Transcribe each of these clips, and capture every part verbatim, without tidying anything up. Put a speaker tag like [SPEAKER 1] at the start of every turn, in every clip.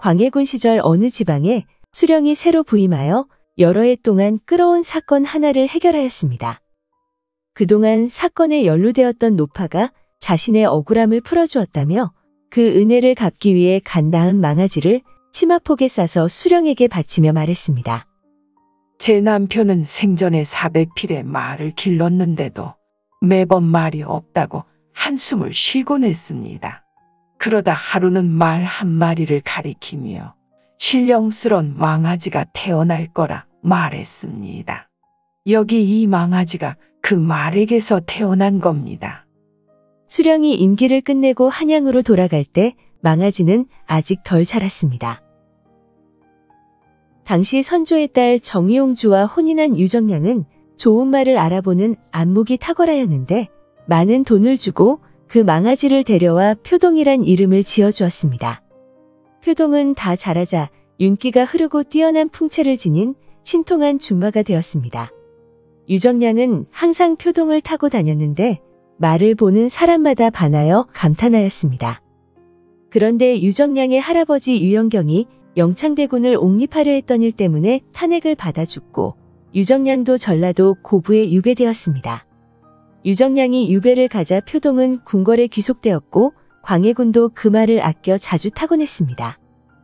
[SPEAKER 1] 광해군 시절 어느 지방에 수령이 새로 부임하여 여러 해 동안 끌어온 사건 하나를 해결하였습니다. 그동안 사건에 연루되었던 노파가 자신의 억울함을 풀어주었다며 그 은혜를 갚기 위해 간 낳은 망아지를 치마폭에 싸서 수령에게 바치며 말했습니다.
[SPEAKER 2] 제 남편은 생전에 사백 필의 말을 길렀는데도 매번 말이 없다고 한숨을 쉬곤 했습니다. 그러다 하루는 말 한 마리를 가리키며 신령스런 망아지가 태어날 거라 말했습니다. 여기 이 망아지가 그 말에게서 태어난 겁니다.
[SPEAKER 1] 수령이 임기를 끝내고 한양으로 돌아갈 때 망아지는 아직 덜 자랐습니다. 당시 선조의 딸 정의용주와 혼인한 유정량은 좋은 말을 알아보는 안목이 탁월하였는데 많은 돈을 주고 그 망아지를 데려와 표동이란 이름을 지어주었습니다. 표동은 다 자라자 윤기가 흐르고 뛰어난 풍채를 지닌 신통한 준마가 되었습니다. 유정량은 항상 표동을 타고 다녔는데 말을 보는 사람마다 반하여 감탄하였습니다. 그런데 유정량의 할아버지 유영경이 영창대군을 옹립하려 했던 일 때문에 탄핵을 받아 죽고 유정량도 전라도 고부에 유배되었습니다. 유정량이 유배를 가자 표동은 궁궐에 귀속되었고 광해군도 그 말을 아껴 자주 타곤 했습니다.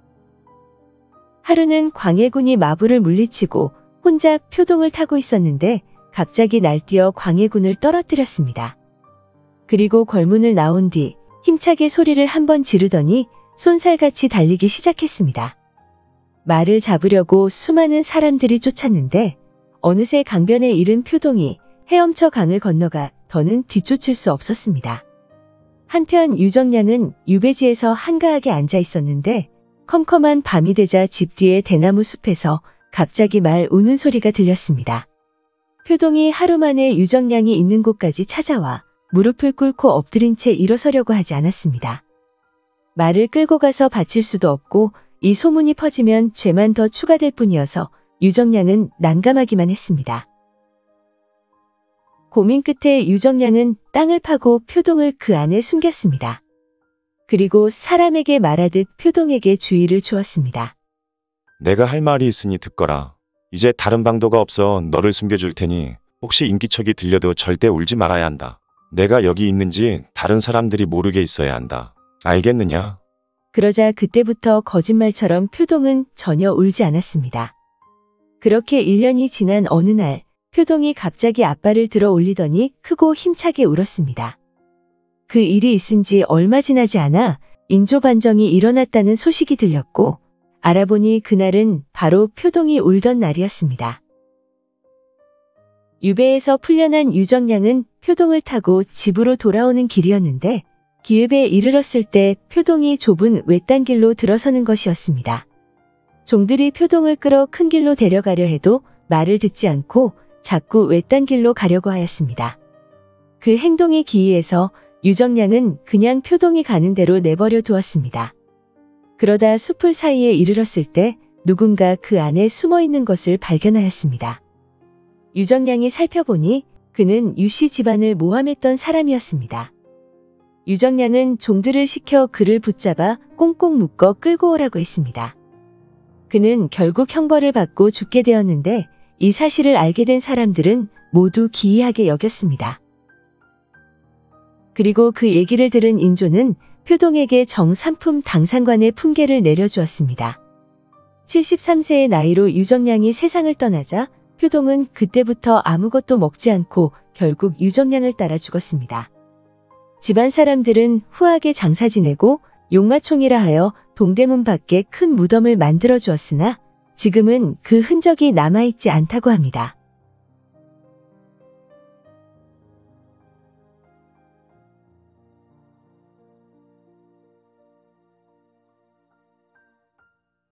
[SPEAKER 1] 하루는 광해군이 마부를 물리치고 혼자 표동을 타고 있었는데 갑자기 날뛰어 광해군을 떨어뜨렸습니다. 그리고 걸문을 나온 뒤 힘차게 소리를 한번 지르더니 쏜살같이 달리기 시작했습니다. 말을 잡으려고 수많은 사람들이 쫓았는데 어느새 강변에 이른 표동이 헤엄쳐 강을 건너가 더는 뒤쫓을 수 없었습니다. 한편 유정량은 유배지에서 한가하게 앉아 있었는데 컴컴한 밤이 되자 집 뒤의 대나무 숲에서 갑자기 말 우는 소리가 들렸습니다. 표동이 하루 만에 유정량이 있는 곳까지 찾아와 무릎을 꿇고 엎드린 채 일어서려고 하지 않았습니다. 말을 끌고 가서 바칠 수도 없고 이 소문이 퍼지면 죄만 더 추가될 뿐이어서 유정량은 난감하기만 했습니다. 고민 끝에 유정량은 땅을 파고 표동을 그 안에 숨겼습니다. 그리고 사람에게 말하듯 표동에게 주의를 주었습니다.
[SPEAKER 3] 내가 할 말이 있으니 듣거라. 이제 다른 방도가 없어 너를 숨겨줄 테니 혹시 인기척이 들려도 절대 울지 말아야 한다. 내가 여기 있는지 다른 사람들이 모르게 있어야 한다. 알겠느냐?
[SPEAKER 1] 그러자 그때부터 거짓말처럼 표동은 전혀 울지 않았습니다. 그렇게 일 년이 지난 어느 날 표동이 갑자기 앞발을 들어 올리더니 크고 힘차게 울었습니다. 그 일이 있은 지 얼마 지나지 않아 인조반정이 일어났다는 소식이 들렸고 알아보니 그날은 바로 표동이 울던 날이었습니다. 유배에서 풀려난 유정량은 표동을 타고 집으로 돌아오는 길이었는데 기읍에 이르렀을 때 표동이 좁은 외딴 길로 들어서는 것이었습니다. 종들이 표동을 끌어 큰 길로 데려가려 해도 말을 듣지 않고 자꾸 외딴 길로 가려고 하였습니다. 그 행동이 기이해서 유정량은 그냥 표동이 가는 대로 내버려 두었습니다. 그러다 숲을 사이에 이르렀을 때 누군가 그 안에 숨어 있는 것을 발견하였습니다. 유정량이 살펴보니 그는 유씨 집안을 모함했던 사람이었습니다. 유정량은 종들을 시켜 그를 붙잡아 꽁꽁 묶어 끌고 오라고 했습니다. 그는 결국 형벌을 받고 죽게 되었는데 이 사실을 알게 된 사람들은 모두 기이하게 여겼습니다. 그리고 그 얘기를 들은 인조는 표동에게 정삼품 당상관의 품계를 내려주었습니다. 칠십삼 세의 나이로 유정량이 세상을 떠나자 표동은 그때부터 아무것도 먹지 않고 결국 유정량을 따라 죽었습니다. 집안 사람들은 후하게 장사 지내고 용마총이라 하여 동대문 밖에 큰 무덤을 만들어 주었으나 지금은 그 흔적이 남아있지 않다고 합니다.